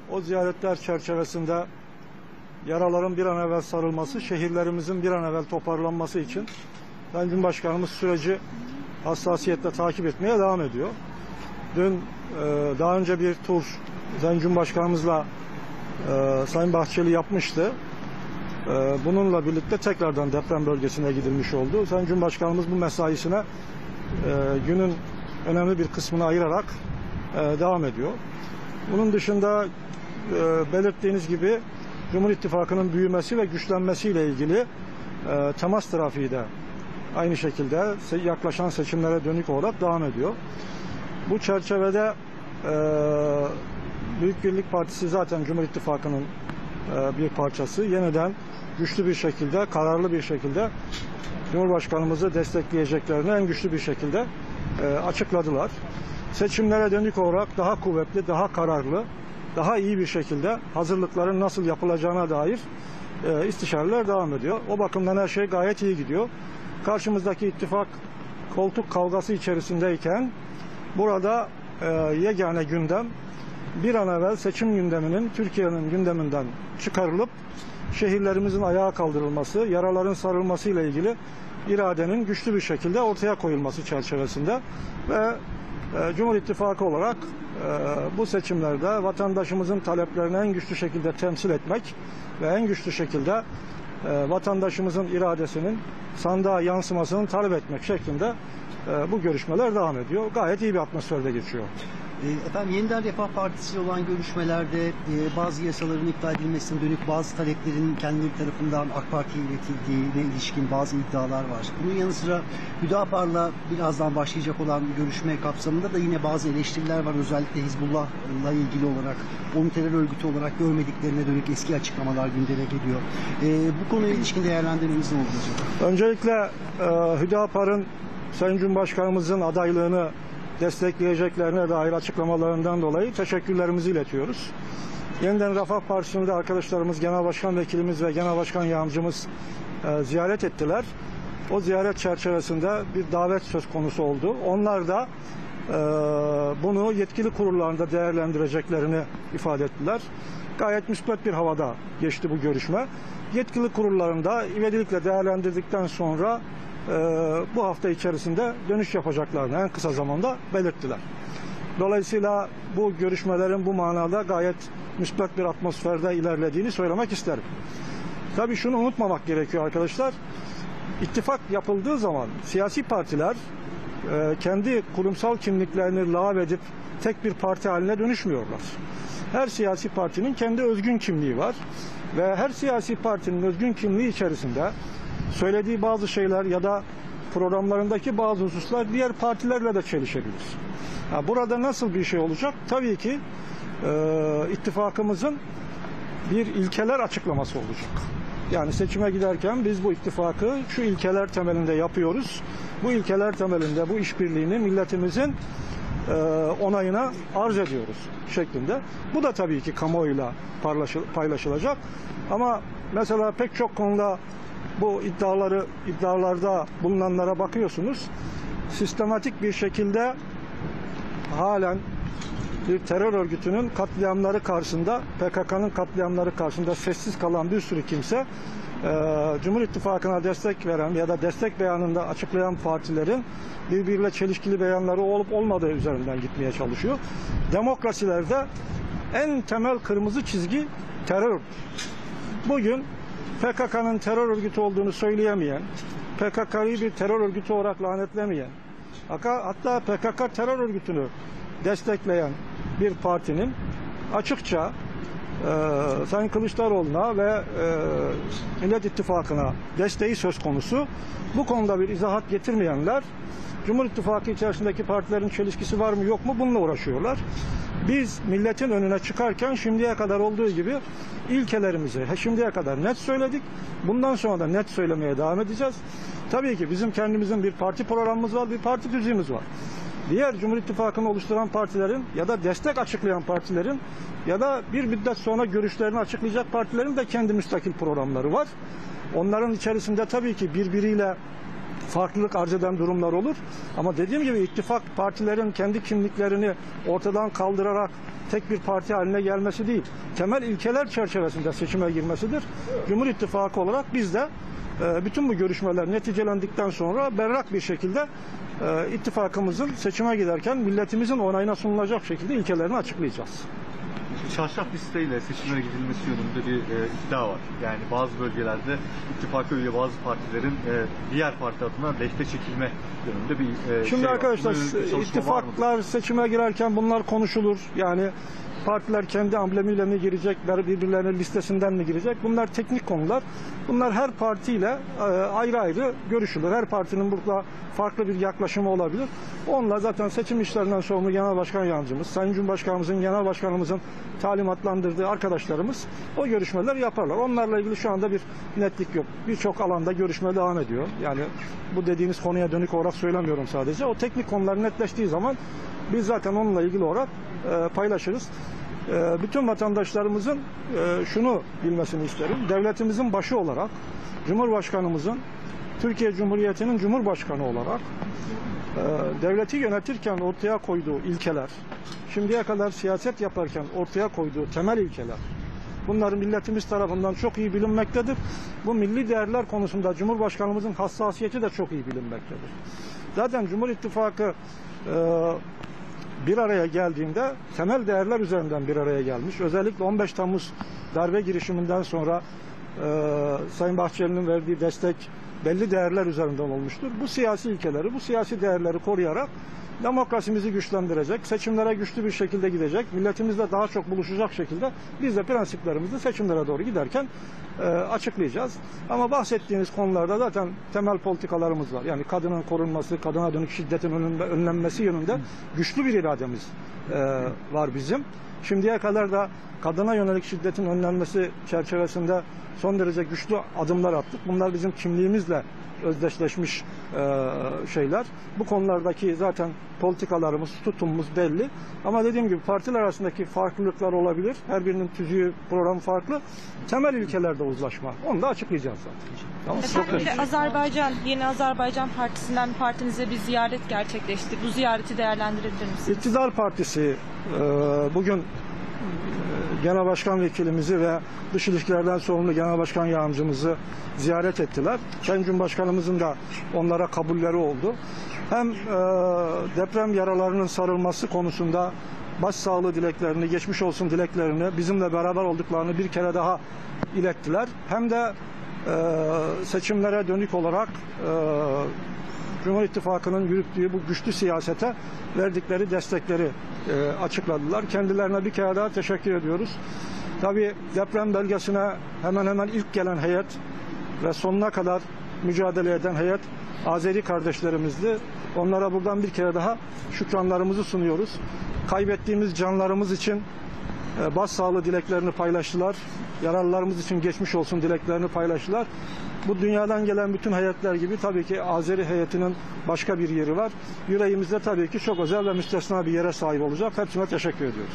O ziyaretler çerçevesinde yaraların bir an evvel sarılması, şehirlerimizin bir an evvel toparlanması için Sayın Cumhurbaşkanımız süreci hassasiyetle takip etmeye devam ediyor. Dün daha önce bir tur Sayın Cumhurbaşkanımızla Sayın Bahçeli yapmıştı. Bununla birlikte tekrardan deprem bölgesine gidilmiş oldu. Sayın Cumhurbaşkanımız bu mesaisine günün önemli bir kısmını ayırarak devam ediyor. Bunun dışında belirttiğiniz gibi Cumhur İttifakı'nın büyümesi ve güçlenmesiyle ilgili temas trafiği de aynı şekilde yaklaşan seçimlere dönük olarak devam ediyor. Bu çerçevede Büyük Birlik Partisi zaten Cumhur İttifakı'nın bir parçası. Yeniden güçlü bir şekilde, kararlı bir şekilde Cumhurbaşkanımızı destekleyeceklerini en güçlü bir şekilde açıkladılar. Seçimlere dönük olarak daha kuvvetli, daha kararlı, daha iyi bir şekilde hazırlıkların nasıl yapılacağına dair istişareler devam ediyor. O bakımdan her şey gayet iyi gidiyor. Karşımızdaki ittifak koltuk kavgası içerisindeyken burada yegane gündem bir an evvel seçim gündeminin Türkiye'nin gündeminden çıkarılıp şehirlerimizin ayağa kaldırılması, yaraların sarılması ile ilgili iradenin güçlü bir şekilde ortaya koyulması çerçevesinde ve Cumhur İttifakı olarak bu seçimlerde vatandaşımızın taleplerini en güçlü şekilde temsil etmek ve en güçlü şekilde vatandaşımızın iradesinin sandığa yansımasını talep etmek şeklinde bu görüşmeler devam ediyor. Gayet iyi bir atmosferde geçiyor. Efendim, Yeniden Refah Partisi olan görüşmelerde bazı yasaların iptal edilmesine dönük bazı taleplerin kendileri tarafından AK Parti'ye iletildiğine ilişkin bazı iddialar var. Bunun yanı sıra Hüdapar'la birazdan başlayacak olan görüşme kapsamında da yine bazı eleştiriler var. Özellikle Hizbullah'la ilgili olarak onu terör örgütü olarak görmediklerine dönük eski açıklamalar gündeme geliyor. Bu konuya ilişkin değerlendirmeniz ne olacak? Öncelikle Hüdapar'ın Sayın Cumhurbaşkanımızın adaylığını destekleyeceklerine dair açıklamalarından dolayı teşekkürlerimizi iletiyoruz. Yeniden Refah Partisi'nde arkadaşlarımız, Genel Başkan Vekilimiz ve Genel Başkan Yardımcımız ziyaret ettiler. O ziyaret çerçevesinde bir davet söz konusu oldu. Onlar da bunu yetkili kurullarında değerlendireceklerini ifade ettiler. Gayet müsbet bir havada geçti bu görüşme. Yetkili kurullarında ivedilikle değerlendirdikten sonra bu hafta içerisinde dönüş yapacaklarını en kısa zamanda belirttiler. Dolayısıyla bu görüşmelerin bu manada gayet müsbet bir atmosferde ilerlediğini söylemek isterim. Tabii şunu unutmamak gerekiyor arkadaşlar. İttifak yapıldığı zaman siyasi partiler kendi kurumsal kimliklerini lağvedip tek bir parti haline dönüşmüyorlar. Her siyasi partinin kendi özgün kimliği var ve her siyasi partinin özgün kimliği içerisinde söylediği bazı şeyler ya da programlarındaki bazı hususlar diğer partilerle de çelişebilir. Burada nasıl bir şey olacak? Tabii ki ittifakımızın bir ilkeler açıklaması olacak. Yani seçime giderken biz bu ittifakı şu ilkeler temelinde yapıyoruz. Bu ilkeler temelinde bu işbirliğini milletimizin onayına arz ediyoruz şeklinde. Bu da tabii ki kamuoyuyla paylaşılacak. Ama mesela pek çok konuda bu iddialarda bulunanlara bakıyorsunuz. Sistematik bir şekilde halen bir terör örgütünün katliamları karşısında, PKK'nın katliamları karşısında sessiz kalan bir sürü kimse Cumhur İttifakı'na destek veren ya da destek beyanında açıklayan partilerin birbiriyle çelişkili beyanları olup olmadığı üzerinden gitmeye çalışıyor. Demokrasilerde en temel kırmızı çizgi terör. Bugün PKK'nın terör örgütü olduğunu söyleyemeyen, PKK'yı bir terör örgütü olarak lanetlemeyen, hatta PKK terör örgütünü destekleyen bir partinin açıkça Sayın Kılıçdaroğlu'na ve Millet İttifakı'na desteği söz konusu. Bu konuda bir izahat getirmeyenler, Cumhur İttifakı içerisindeki partilerin çelişkisi var mı yok mu bununla uğraşıyorlar. Biz milletin önüne çıkarken şimdiye kadar olduğu gibi ilkelerimizi şimdiye kadar net söyledik. Bundan sonra da net söylemeye devam edeceğiz. Tabii ki bizim kendimizin bir parti programımız var, bir parti düzüğümüz var. Diğer Cumhur İttifakı'nı oluşturan partilerin ya da destek açıklayan partilerin ya da bir müddet sonra görüşlerini açıklayacak partilerin de kendi müstakil programları var. Onların içerisinde tabii ki birbiriyle farklılık arz eden durumlar olur. Ama dediğim gibi ittifak partilerin kendi kimliklerini ortadan kaldırarak tek bir parti haline gelmesi değil, temel ilkeler çerçevesinde seçime girmesidir. Cumhur İttifakı olarak biz de bütün bu görüşmeler neticelendikten sonra berrak bir şekilde ittifakımızın seçime giderken milletimizin onayına sunulacak şekilde ilkelerini açıklayacağız. Çarşaf listeyle seçimlere gidilmesi yönünde bir iddia var. Yani bazı bölgelerde ittifaka üye bazı partilerin diğer parti adına lehte çekilme yönünde bir Şimdi şey arkadaşlar var. Bunun bir çalışma var mıdır? ittifaklar seçime girerken bunlar konuşulur. Yani partiler kendi amblemiyle mi girecek, birbirlerinin listesinden mi girecek? Bunlar teknik konular. Bunlar her partiyle ayrı ayrı görüşülür. Her partinin burada farklı bir yaklaşımı olabilir. Onunla zaten seçim işlerinden sorumlu Genel Başkan Yardımcımız, Sayın Cumhurbaşkanımızın, Genel Başkanımızın talimatlandırdığı arkadaşlarımız o görüşmeler yaparlar. Onlarla ilgili şu anda bir netlik yok. Birçok alanda görüşme devam ediyor. Yani bu dediğiniz konuya dönük olarak söylemiyorum sadece. O teknik konular netleştiği zaman biz zaten onunla ilgili olarak paylaşırız. Bütün vatandaşlarımızın şunu bilmesini isterim. Devletimizin başı olarak, Cumhurbaşkanımızın, Türkiye Cumhuriyeti'nin Cumhurbaşkanı olarak devleti yönetirken ortaya koyduğu ilkeler, şimdiye kadar siyaset yaparken ortaya koyduğu temel ilkeler, bunlar milletimiz tarafından çok iyi bilinmektedir. Bu milli değerler konusunda Cumhurbaşkanımızın hassasiyeti de çok iyi bilinmektedir. Zaten Cumhur İttifakı bir araya geldiğinde temel değerler üzerinden bir araya gelmiş. Özellikle 15 Temmuz darbe girişiminden sonra Sayın Bahçeli'nin verdiği destek belli değerler üzerinden olmuştur. Bu siyasi ilkeleri, bu siyasi değerleri koruyarak demokrasimizi güçlendirecek, seçimlere güçlü bir şekilde gidecek, milletimizle daha çok buluşacak şekilde biz de prensiplerimizi seçimlere doğru giderken açıklayacağız. Ama bahsettiğiniz konularda zaten temel politikalarımız var. Yani kadının korunması, kadına dönük şiddetin önlenmesi yönünde güçlü bir irademiz var bizim. Şimdiye kadar da kadına yönelik şiddetin önlenmesi çerçevesinde son derece güçlü adımlar attık. Bunlar bizim kimliğimizle özdeşleşmiş şeyler. Bu konulardaki zaten politikalarımız, tutumumuz belli. Ama dediğim gibi partiler arasındaki farklılıklar olabilir. Her birinin tüzüğü, programı farklı. Temel ilkelerde uzlaşma. Onu da açıklayacağız zaten. Tamam. Efendim, Yeni Azerbaycan Partisi'nden partinize bir ziyaret gerçekleşti. Bu ziyareti değerlendirebilir misiniz? İktidar Partisi bugün Genel Başkan Vekilimizi ve Dış İlişkilerden sorumlu Genel Başkan Yardımcımızı ziyaret ettiler. Sayın Cumhurbaşkanımızın da onlara kabulleri oldu. Hem deprem yaralarının sarılması konusunda başsağlığı dileklerini, geçmiş olsun dileklerini, bizimle beraber olduklarını bir kere daha ilettiler. Hem de seçimlere dönük olarak Cumhur İttifakı'nın yürüttüğü bu güçlü siyasete verdikleri destekleri açıkladılar. Kendilerine bir kere daha teşekkür ediyoruz. Tabii deprem bölgesine hemen hemen ilk gelen heyet ve sonuna kadar mücadele eden heyet Azeri kardeşlerimizdi. Onlara buradan bir kere daha şükranlarımızı sunuyoruz. Kaybettiğimiz canlarımız için başsağlığı dileklerini paylaştılar. Yaralılarımız için geçmiş olsun dileklerini paylaştılar. Bu dünyadan gelen bütün heyetler gibi tabii ki Azeri heyetinin başka bir yeri var. Yüreğimizde tabii ki çok özel ve müstesna bir yere sahip olacak. Hepsine teşekkür ediyoruz.